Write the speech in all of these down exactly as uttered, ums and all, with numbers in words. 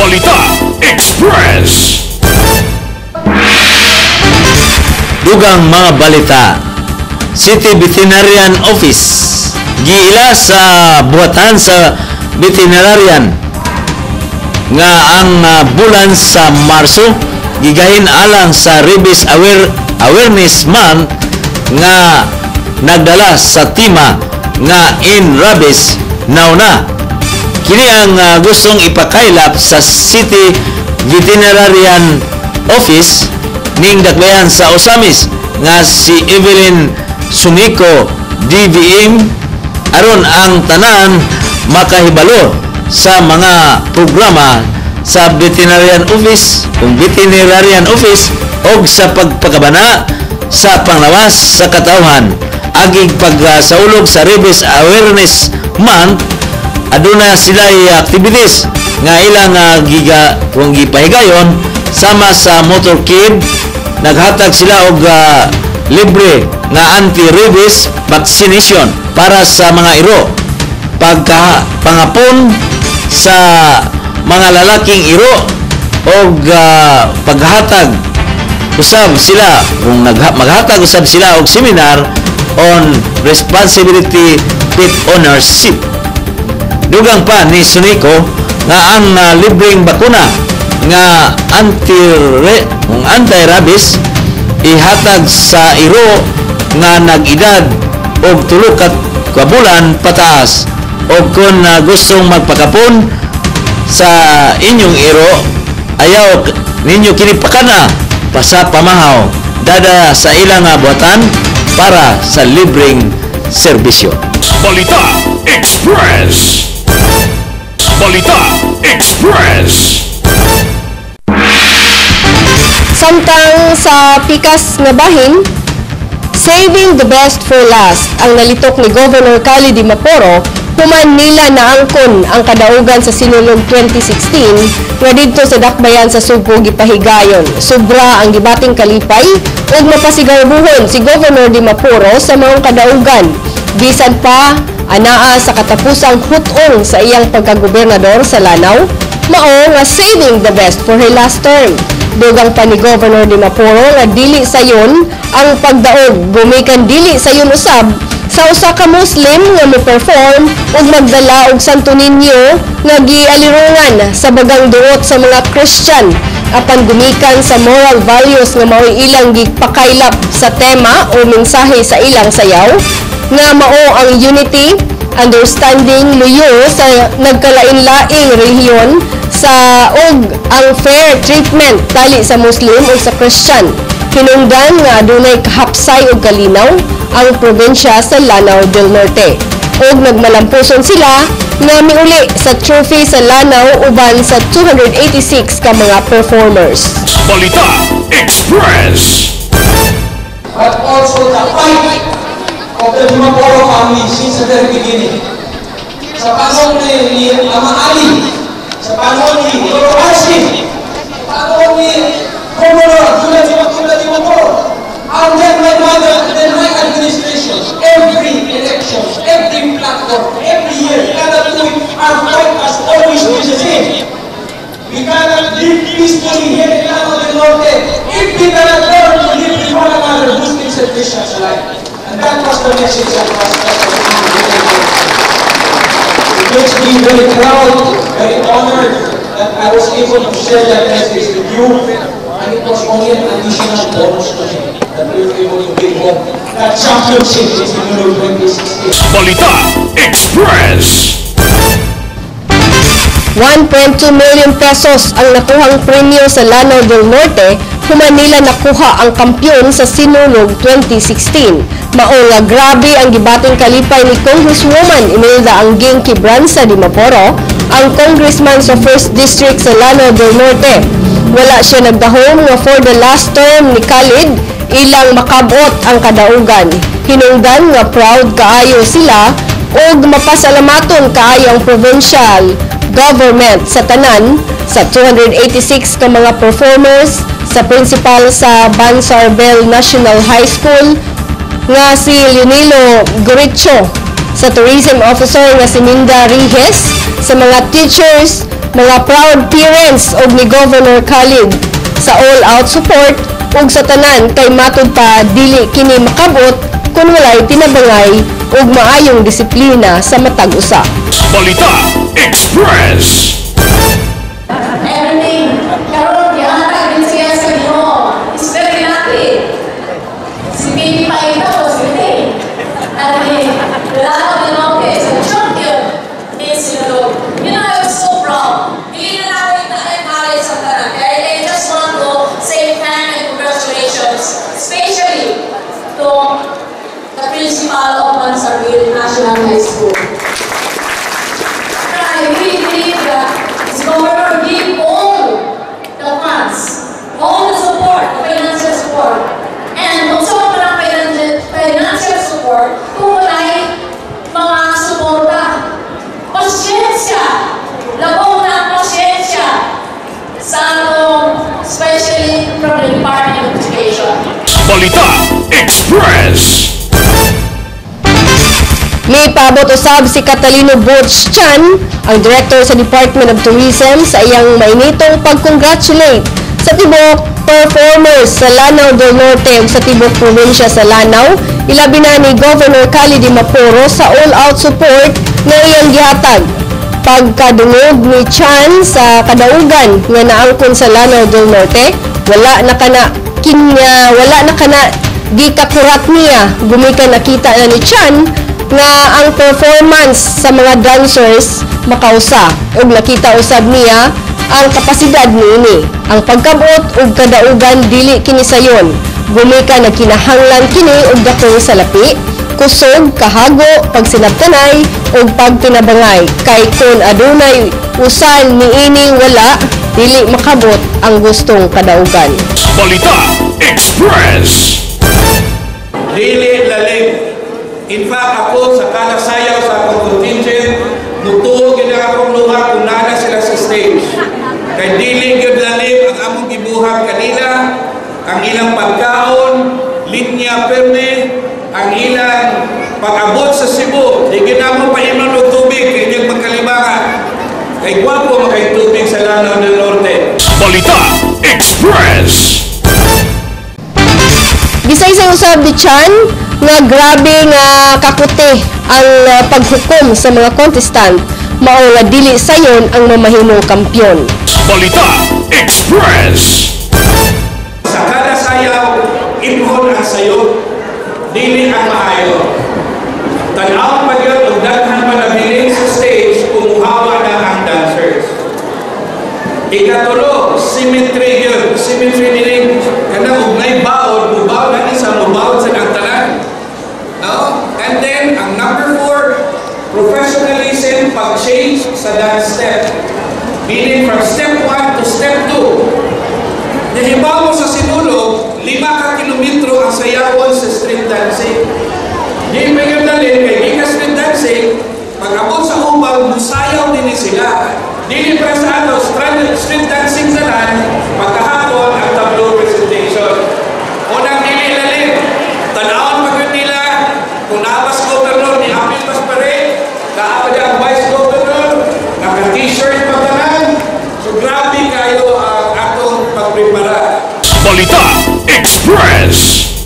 Balita Express. Dugang mga balita. City Veterinarian Office giila sa buhatan sa veterinarian nga ang uh, bulan sa Marso gigahin alang sa Rabies Aware Awareness Month nga nagdala sa tema nga in rabies now na. Kini ang uh, gustong ipakailap sa City Veterinarian Office ning dakbayan sa Osamis nga si Evelyn Sunico D V M aron ang tanan makahibalo sa mga programa sa Veterinarian Office kung Veterinarian Office o sa pagpakabana sa panglawas sa katawhan agig pagsaulog sa Rabies Awareness Month. Aduna sila activities nga ilang uh, giga kung gipahigayon sama sa motorcade. Naghatag sila og uh, libre nga anti-rabies vaccination para sa mga iro. Pagka pangapon sa mga lalaking iro og uh, paghatag usab sila kung nagha- maghatag usab sila og seminar on responsibility pet ownership. Dugang pa ni Sunico nga ang uh, libreng bakuna nga anti anti-rabies ihatag sa iro nga nag-edad og tulo ka bulan pataas. Og kung uh, gustong magpakapon sa inyong iro, ayaw ninyo kini pakana pa sa pamahaw dada sa ilang uh, buhatan para sa libreng serbisyo. Balita Express. Balita Express. Samtang sa pikas nga bahin, saving the best for last ang nalitok ni Governor Khalid Dimaporo human nila naangkon ang kadaugan sa Sinulog twenty sixteen nga didto sa dakbayan sa Subo gipahigayon. Sobra ang gibating kalipay ug mapasigarbuhon si Governor Dimaporo sa mga kadaugan. Bisan pa anaa sa katapusang hutong sa iyang pagkagobernador sa Lanao, mao nga saving the best for her last term. Dugang pa ni Governor Dimaporo nga dili sayon ang pagdaog, gumikan dili sayon usab sa usa ka Muslim nga mo-perform ug magdala og Santo Niño nga gialirungan sa bagang duot sa mga Christian apan gumikan sa moral values nga mao'y ilang gipakailap sa tema o mensahe sa ilang sayaw nga mao ang unity, understanding, luyo sa nagkalain-laing rehiyon sa og ang fair treatment tali sa Muslim ug sa Christian. Hinungdan nga adunay kahapsay ug kalinaw ang probinsya sa Lanao del Norte. Og nagmalampuson sila nga miuli sa trophy sa Lanao uban sa two hundred eighty-six ka mga performers. Balita Express. But also the fight of the Dimaporo family since the very beginning. Sa panahon ni Ama Ali, sa panahon ni Lolo Arsi, sa panahon ni Governor Julian Dimaporo, and then my mother, and then my administration, every election, every platform, every year, we cannot do it. Our fight has always been the same. We cannot live peacefully here in Lanao del Norte if we cannot learn to live with one another, Muslims and Christians alike. And that was the message that was It makes me very proud, very honored that I was able to share that message with you. And it was only an additional bonus to me that we were able to bring home that championship in Sinulog twenty sixteen. Balita Express. one point two million pesos ang nakuhang premyo sa Lanao del Norte human nila nakuha ang kampyon sa Sinulog twenty sixteen. Mao nga grabe ang gibating kalipay ni Congresswoman Imelda Angging Quebranza Dimaporo, ang congressman sa first District sa Lanao del Norte. Wala siya nagdahom nga for the last term ni Khalid ilang makabot ang kadaugan. Hinungdan nga proud kaayo sila ug mapasalamaton kaayo ang provincial government sa tanan sa two hundred eighty-six ka mga performers sa principal sa Bansarbel National High School nga si Leonilo Goricho, sa tourism officer nga si Minda Rihes, sa mga teachers mga proud parents og ni Governor Khalid sa all-out support ug sa tanan kay matud pa dili kini makabot kung walay tinabangay ug maayong disiplina sa matag usa. Balita Express. Everything karon gihatag din siya sa Ginoo. Is very happy. Si Baby Paita was with and the Lalo Binoque is a champion in Sinulog. You know, I was so proud. Hindi na natin na-encourage sa tanan. Kaya I just want to say thank and congratulations, especially to the principal of Mansarville National High School. I really believe that this governor give all the funds, all the support, the financial support, and kung sa mga financial, financial support, kung wala'y mga suporta, pasyensya, labong na pasyensya sa atong, especially from the Department of Education. Balita Express. May paabot usab si Catalino Butch Chan, ang Director sa Department of Tourism, sa iyang mainitong pag-congratulate sa tibok performers sa Lanao del Norte ug sa tibok probinsya sa Lanao, ilabi na ni Governor Khalid Maporo sa all-out support nga iyang gihatag. Pagkadungog ni Chan sa kadaugan nga naangkon sa Lanao del Norte, wala na kana kinya, wala na kana gikakurat niya. Gumikan nakita na ni Chan nga ang performance sa mga dancers makausa ug nakita usab niya ang kapasidad niini. Ang pagkabot ug kadaugan dili kini sayon. Gumikan nagkinahanglan kini og dakong salapi, kusog, kahago, pagsinabtanay ug pagtinabangay. Kay kun adunay usan niining wala, dili makabot ang gustong kadaugan. Balita Express. Dili lalim. In fact, ako sa kalasayaw sa akong contingent, mutuog yun ang akong luha kung nana sila sa stage. Kay dili gyud lalim ang among gibuhat kanila, ang ilang pagkaon, linya perme, ang ilang pag-abot sa Cebu. Di ginamo pa inon og tubig kay yung magkalibangan. Kay gwapo makay tubig sa Lanao del Norte. Balita Express. Gisaysay usab ni Chan nga grabe nga kakuti ang uh, paghukom sa mga contestant, mao nga dili sayon ang mamahimong kampyon. Balita Express. Sa kada sayaw, imhon ang sayo, dili ang maayo. Tanaw pa yun, ang daghan pa nabiling sa stage, kumuhawa na ang dancers. Ikatulo, symmetry yun. Symmetry niling, kanang ugnay baon, mubaw na isa, mubaw sa nagtalan. No? And then, ang number four, professionalism, pag-change sa dance step. Meaning from step one to step two. Nahibaw mo sa sinulog, lima ka kilometro ang sayawon sa street dancing. Di ba yung dalhin, kay di ka street dancing, pag-abot sa ubaw, musayaw din sila. Dili para sa ano, street dancing na lang, pagkahapon ang tableau presentation. Unang dili lalim, tanawon pag nila, kung nabas governor ni Apil Paspare, kaapa ang vice governor, naka-t-shirt pagkanan, so grabe kayo ang atong pagprepara. Balita Express.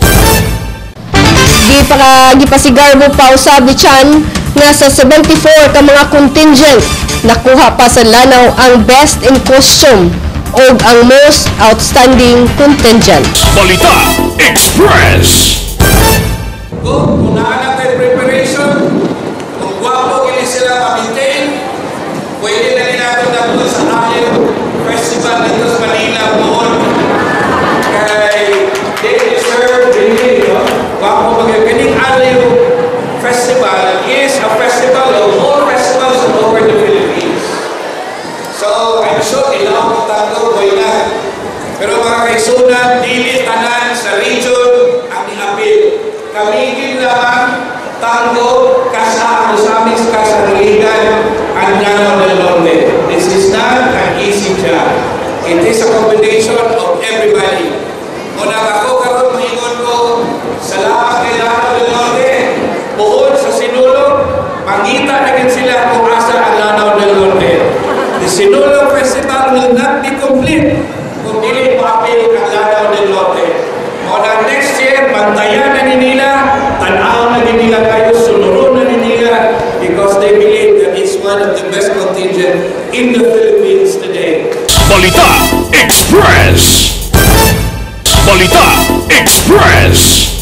Di pa gipasigar mo pa usab ni Chan nga sa seventy-four ka mga contingent nakuha pa sa Lanao ang best in costume o ang most outstanding contingent. Balita Express. Kung unaan natin preparation, kung gwapo kini sila ma-maintain, pwede na rin natin natin sa aking festival dito sa Manila noon. Kay they deserve really, no? Gwapo mag- Kaning Aliw Festival is a festival of all festivals all over the Philippines. So, I'm sure ilang tanto boy na. Pero mga kaisunan, dili tanan sa region ang niapil. Kamigin lang tango kasa ang saming kasariligan ang Lanao del Norte. This is not an easy job. It is a combination of everybody. Unang ako karon moingon ko, salamat kay Lanao del Norte. Buod sa sinulog, mangita na gid sila kung asa ang Lanao del Norte. The Sinulog Festival will not be complete kung dili maapil ang Lanao del Norte. O na next year, bantayan na nila, tanaw na nila kayo, sunuro na nila, because they believe that it's one of the best contingent in the Philippines today. Balita Express. Balita Express.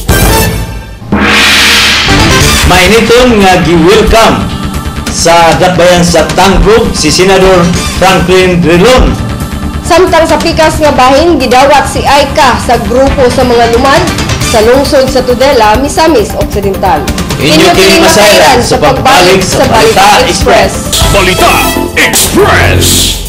Mainiton nga gi-welcome sa Dakbayan sa Tank Group si Senador Franklin Drilon. Samtang sa pikas nga bahin, gidawat si Aika sa grupo sa mga lumad sa lungsod sa Tudela, Misamis Occidental. Inyo kining masayran sa pagbalik sa Balita Express. Balita Express.